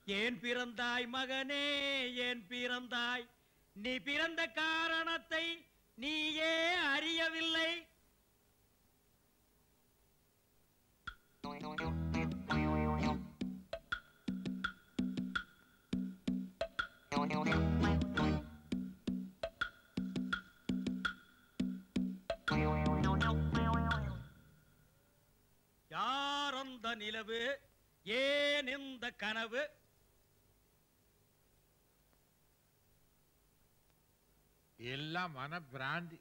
ஏன் பிறந்தாய் மகனே, ஏன் பிறந்தாய்? நீ பிறந்த காரணத்தை நீயே அறியவில்லை. யார் அந்த நிலவு, ஏன் இந்த கனவு? எல்லாம் மன பிராந்தி.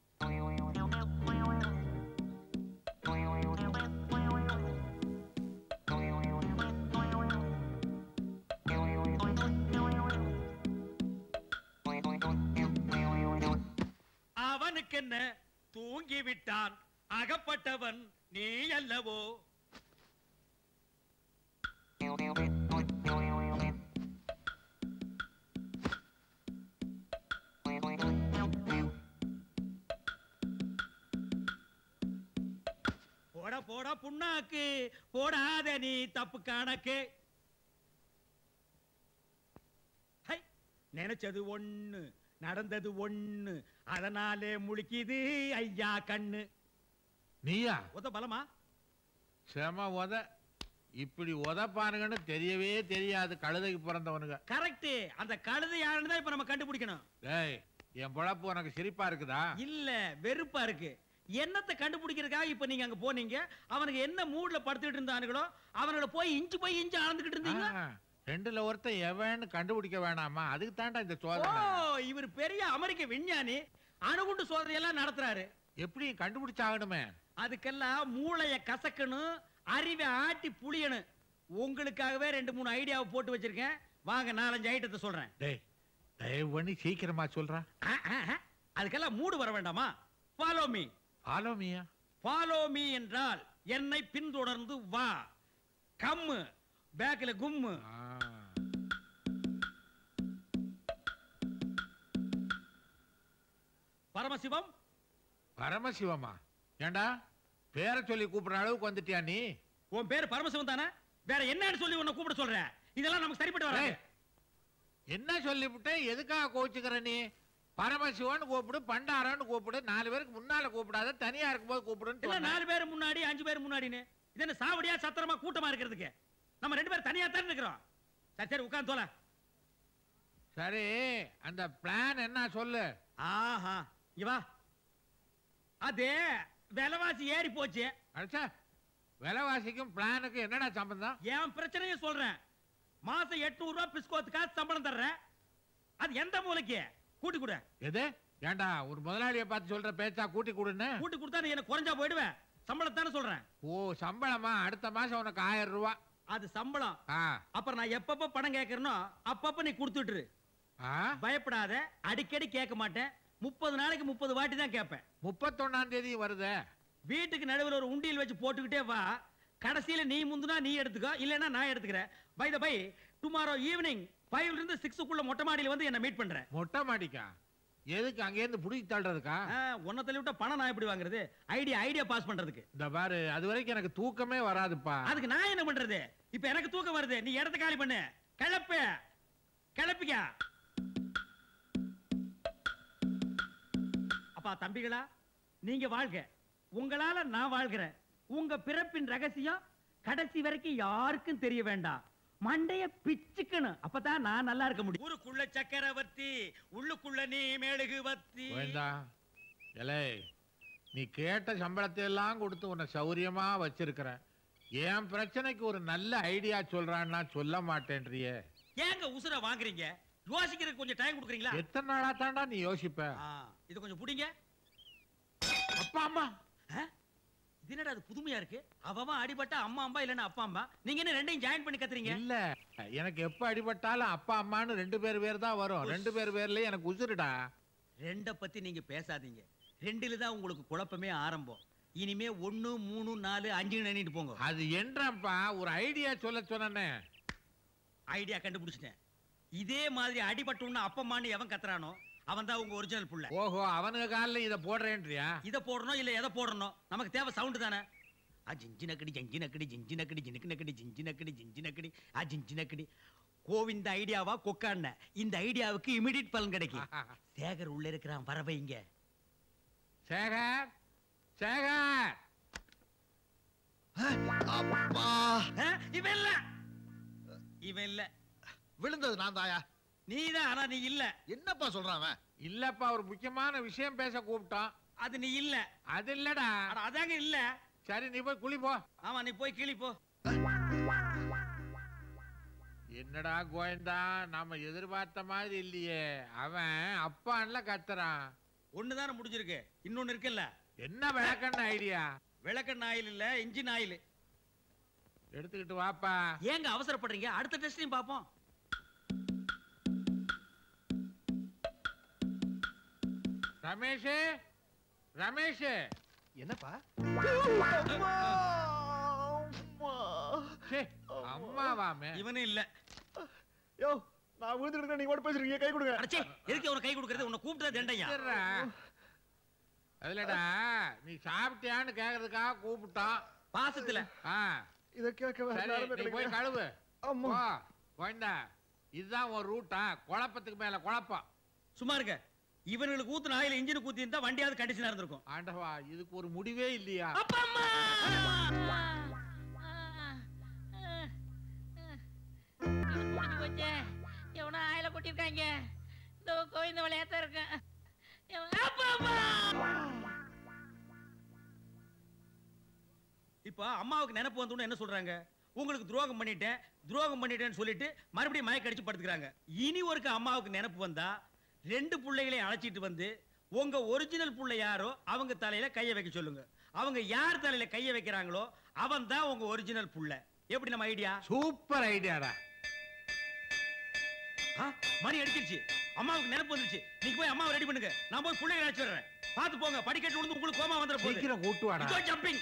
அவனுக்கு என்ன, தூங்கிவிட்டான். அகப்பட்டவன் நீ அல்லவோ? போட போட புண்ணாக்கு போடாத நீ தப்பு கணக்கு. நினைச்சது ஒண்ணு, நடந்தது ஒண்ணு, அதனாலே முழிக்குது ஐயா கண்ணு. நீயா உத பலமா? செம உத. இப்படி உதப்பானுங்கன்னு தெரியவே தெரியாது கழுதைக்கு பிறந்தவனுங்க. கரெக்ட். அந்த கழுதை யாருன்னு தான் இப்ப நம்ம கண்டுபிடிக்கணும். டேய், என் பொழப்பு உனக்கு சிரிப்பா இருக்குதா? இல்ல, வெறுப்பா இருக்கு. என்னத்தை கண்டுபிடிக்கிறதுக்காக இப்ப நீங்க அங்க போனீங்க? அவனுக்கு என்ன மூட்ல படுத்துட்டு இருந்தானுங்களோ அவனோட போய் இഞ്ചு அளந்துகிட்டு இருந்தீங்க. ரெண்டுல ஒருத்த எவன்னு கண்டுபிடிக்க வேணாமா? அதுக்கு தாண்டா இந்த சோதனை. இவர் பெரிய அமெரிக்க விஞ்ஞானி, அணுகுண்டு சோதனை எல்லாம் நடத்துறாரு. எப்படி கண்டுபிடிச்சாகணுமே? அதுக்கெல்லாம் மூளைய கசக்கணும், அறிவை ஆட்டி புளியணும். உங்களுக்காகவே 2-3 ஐடியாவை போட்டு வச்சிருக்கேன். வாங்க 4-5 ஐட்டத்தை சொல்றேன். டேய், தயவு பண்ணி சீக்கிரமா சொல்றா. அதுக்கெல்லாம் மூடு வர வேண்டாமா? Follow me. ஃபாலோ மீயா? ஃபாலோ மீ என்றால் என்னை பின்தொடர்ந்து வா. கம்மு பேக்ல கும்மு. பரமசிவம். பரமசிவமா? ஏண்டா பேரை சொல்லி கூப்பிடுற அளவுக்கு வந்துட்டியா நீ? உன் பேரு பரமசிவம் தானே? வேற என்னன்னு சொல்லி உன்னை கூப்பிட சொல்ற? இதெல்லாம் நமக்கு சரிப்பட்டு வராது. என்ன சொல்லிவிட்ட? எதுக்காக கோச்சுக்கிற நீ? பரமசிவன் கூப்பிடு, பண்டாரன்னு கூப்பிடு. 4 பேருக்கு முன்னால கூப்பிடாத, தனியா இருக்கும்போது கூப்பிடுன்னு. 4 பேர் முன்னாடி 5 பேர் முன்னாடின்னு இது என்ன சாவடியா சத்திரமா கூட்டமா இருக்கிறதுக்கு? நம்ம 2 பேர் தனியா தான் இருக்கிறோம். சரி சரி உட்கார்ந்து தோல. சரி, அந்த பிளான் என்ன சொல்லு. ஆஹா, இவா அதே விலைவாசி ஏறி போச்சு. அச்சா, விலைவாசிக்கும் பிளானுக்கும் என்னடா சம்பந்தம்? என் பிரச்சனையை சொல்றேன். மாசம் 800 ரூபாய் பிஸ்கோத்துக்கா சம்பளம் தர்றேன். அது எந்த மூலைக்கு? கூட்டி கொடு. எது? ஏண்டா ஒரு முதலாளியை பார்த்து சொல்ற பேச்சா கூட்டி கொடுன்னு? கூட்டி கொடுத்தா நீ எனக்கு குறைஞ்சா போயிடுவேன். சம்பளத்தானே சொல்றேன். ஓ, சம்பளமா? அடுத்த மாசம் உனக்கு 1000 ரூபாய். அது சம்பளம். அப்புறம் நான் எப்பப்ப பணம் கேட்கறனோ அப்பப்ப நீ கொடுத்துட்டு. பயப்படாத, அடிக்கடி கேட்க மாட்டேன். 30 நாளைக்கு 30 வாட்டி தான் கேட்பேன். 31ஆம் தேதி வருது. வீட்டுக்கு நடுவில் ஒரு உண்டியல் வச்சு போட்டுக்கிட்டே வா. கடைசியில நீ முந்துனா நீ எடுத்துக்கோ, இல்லைன்னா நான் எடுத்துக்கிறேன். By the by, tomorrow evening 5 ல இருந்து 6க்குள்ள மொட்டை மாடியில வந்து என்ன மீட் பண்றேன். மொட்டை மாடிக்கா? எதுக்கு? அங்க இருந்து புடிச்சு தள்ளுறதுக்கா? உன்னை தள்ளி விட்டா பணம் நான் எப்படி வாங்குறது? ஐடியா பாஸ் பண்றதுக்கு. இந்த பாரு, அது வரைக்கும் எனக்கு தூக்கமே வராதுப்பா. அதுக்கு நான் என்ன பண்றது? இப்ப எனக்கு தூக்கம் வருது. நீ இடத்த காலி பண்ணு. கிளப்பிக்க. அப்பா தம்பிகளா, நீங்க வாழ்க. உங்களால நான் வாழ்கிறேன். உங்க பிறப்பின் ரகசியம் கடைசி வரைக்கும் யாருக்கும் தெரிய வேண்டாம். மண்டைய பிச்சுக்கணும். அப்பதான் நான் நல்லா இருக்க முடியும். ஊருக்குள்ள சக்கரவர்த்தி, உள்ளுக்குள்ள நீ மெழுகுவர்த்தி. நீ கேட்ட சம்பளத்தை எல்லாம் கொடுத்து உன்னை சௌரியமா வச்சிருக்கிற. என் பிரச்சனைக்கு ஒரு நல்ல ஐடியா சொல்றான்னா சொல்ல மாட்டேன்றியே. ஏங்க உசுர வாங்குறீங்க? யோசிக்கிறதுக்கு கொஞ்சம் டைம் கொடுக்குறீங்களா? எத்தனை நாளா தாண்டா நீ யோசிப்ப? இது கொஞ்சம் புடிங்க. அப்பா அம்மா இது என்னடா அது புதுமையா இருக்கு? அவன் அடிபட்டா அம்மா அம்மா இல்லன்னா அப்பா அம்மா. நீங்க என்ன ரெண்டையும் ஜாயின் பண்ணி கத்துறீங்க? இல்ல, எனக்கு எப்ப அடிபட்டாலும் அப்பா அம்மான்னு 2 பேர் தான் வரும். 2 பேர்லயே எனக்கு உசுருடா. 2 பத்தி நீங்க பேசாதீங்க. 2ல தான் உங்களுக்கு குழப்பமே ஆரம்பம். இனிமே 1 3 4 5 எண்ணிட்டு போங்க. அது என்னப்பா? ஒரு ஐடியா சொல்ல சொன்னே. ஐடியா கண்டுபிடிச்சிட்டேன். இதே மாதிரி அடிபட்டோம்னா அப்பம்மான்னு எவன் கத்துறானோ அவன் தான் உங்க ஒரிஜினல் புள்ள. ஓஹோ, அவனுக்கு காலில் இதை போடுறேன்றியா? இதை போடணும் இல்ல எதை போடணும்? நமக்கு தேவை சவுண்ட் தானே. ஜிஞ்சினக்கடி ஜிஞ்சினக்கடி ஜிஞ்சினக்கடி ஜினுக்குனக்கடி ஜிஞ்சினக்கடி ஜிஞ்சினக்கடி ஜிஞ்சினக்கடி கோவிந்த ஐடியாவா கொக்கான இந்த ஐடியாவுக்கு இமிடியட் பலன் கிடைக்கும். சேகர் உள்ள இருக்கிறான், வரவைங்க. சேகர் சேகர் அப்பா இவன் இல்ல, இவன் இல்ல, விழுந்தது நான் தாயா. நீதான். ஆனா நீ இல்ல. என்னப்பா சொல்றான் அவன்? இல்லப்பா, ஒரு முக்கியமான விஷயம் பேச கூப்பிட்டோம். அது நீ இல்ல. அது இல்லடா. அதாங்க இல்ல. சரி, நீ போய் குளி போ. ஆமா, நீ போய் கிளி போ. என்னடா கோயந்தா, நாம எதிர்பார்த்த மாதிரி இல்லையே. அவன் அப்பான்ல கத்துறான். ஒண்ணுதானே முடிஞ்சிருக்கு, இன்னொன்னு இருக்குல்ல. என்ன விளக்கண்ண ஐடியா? விளக்கெண்ண ஆயில் இல்ல, இன்ஜின் ஆயில். எடுத்துக்கிட்டு வாப்பா. ஏங்க அவசரப்படுறீங்க? அடுத்த டெஸ்டையும் பாப்போம். ரமேஷ், ரமேஷ். என்னப்பா? அம்மாவாமே. இவனும் இல்ல. யோ, நான் விழுந்துட்டு நீங்க ஓட பேசுறீங்க, கை கொடுங்க. அடச்சே, எதுக்கு அவன கை கொடுக்கறது? உன்னை கூப்பிட்டா தண்டையா? அதுலடா, நீ சாப்பிட்டியான்னு கேக்குறதுக்காக கூப்பிட்டோம். பாசத்துல. இத கேட்க சரி, நீ போய் கழுவு. அம்மா. போ, கோயந்தா. இதுதான் ஒரு ரூட்டா? குழப்பத்துக்கு மேல குழப்பம். சும்மா இருக்க. இவனுக்கு ஊத்துன ஆயில் இன்ஜின் ஊத்தி இருந்தா வண்டியாவது கண்டிஷனா இருந்திருக்கும். ஆண்டவா, இதுக்கு ஒரு முடிவே இல்லையா? அப்பா அம்மா. எவனோ ஆயில கொட்டிருக்காங்க. இந்த கோவிந்த விளையாட்ட இருக்கேன். இப்ப அம்மாவுக்கு நினைப்பு வந்தோன்னு என்ன சொல்றாங்க? உங்களுக்கு துரோகம் பண்ணிட்டேன்னு சொல்லிட்டு மறுபடியும் மயக்க அடிச்சு படுத்துக்கிறாங்க. இனி ஒருக்க அம்மாவுக்கு நினைப்பு வந்தா 2 பிள்ளைகளையும் அழைச்சிட்டு வந்து உங்க ஒரிஜினல் புள்ள யாரோ அவங்க தலையில கைய வைக்க சொல்லுங்க. அவங்க யார் தலையில கைய வைக்கிறாங்களோ அவன் தான் உங்க ஒரிஜினல் புள்ள. எப்படி நம்ம ஐடியா? சூப்பர் ஐடியாடா. மணி அடிச்சிருச்சு. அம்மாவுக்கு நினைப்பு வந்துருச்சு. நீங்க போய் அம்மாவை ரெடி பண்ணுங்க. நான் போய் பிள்ளைகளை அழைச்சு வர்றேன். பார்த்து போங்க, படிக்கட்டு விழுந்து உங்களுக்கு கோமா வந்துற போகுது. சீக்கிரம் கூட்டு வாடா. இதோ ஜம்பிங்.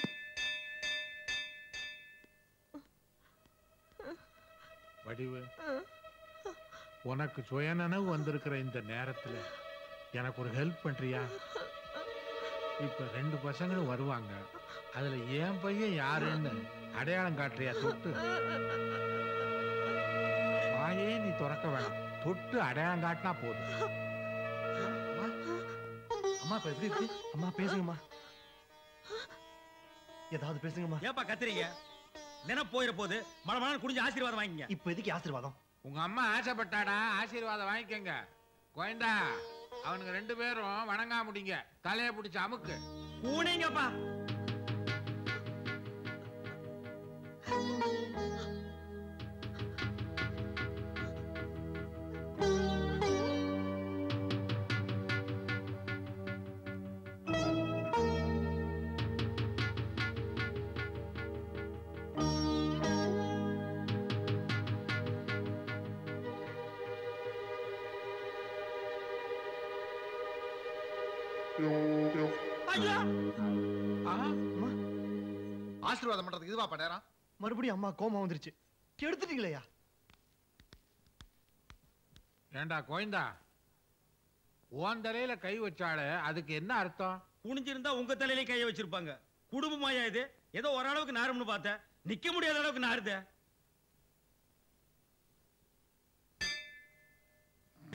வடிவு, உனக்கு சுயநனவு வந்திருக்கிற இந்த நேரத்துல எனக்கு ஒரு ஹெல்ப் பண்றியா? இப்ப 2 பசங்களும் வருவாங்க. அதுல என் பையன் யாருன்னு அடையாளம் காட்டுறியா? தொட்டு வாயே நீ திறக்க வேணாம். தொட்டு அடையாளம் காட்டினா போதும். அம்மா இப்ப எப்படி இருக்கு? அம்மா பேசுங்கம்மா, ஏதாவது பேசுங்கம்மா. ஏப்பா கத்துறீங்க? நினைப்பு போயிட போது மழை குடிஞ்சு ஆசீர்வாதம் வாங்கிங்க. இப்ப எதுக்கு ஆசீர்வாதம்? உங்க அம்மா ஆசைப்பட்டாடா, ஆசீர்வாதம் வாங்கிக்கங்க. கோயந்தா, அவனுங்க 2 பேரும் வணங்கா முடிங்க. தலையை பிடிச்சு அமுக்கு. பூனைங்கப்பா. ஆசீர்வாதம் பண்றதுக்கு இதுவா நேரம்? மறுபடியும் அம்மா கோமா வந்துருச்சு. கெடுத்துட்டீங்களா? ஏண்டா கோயந்தா, உன் தலையில கை வச்சாலே அதுக்கு என்ன அர்த்தம்? குனிஞ்சிருந்தா உங்க தலையிலே கைய வச்சிருப்பாங்க. குடும்பமாயா இது? ஏதோ ஓரளவுக்கு நாரும்னு பார்த்தேன். நிக்க முடியாத அளவுக்கு நாருத.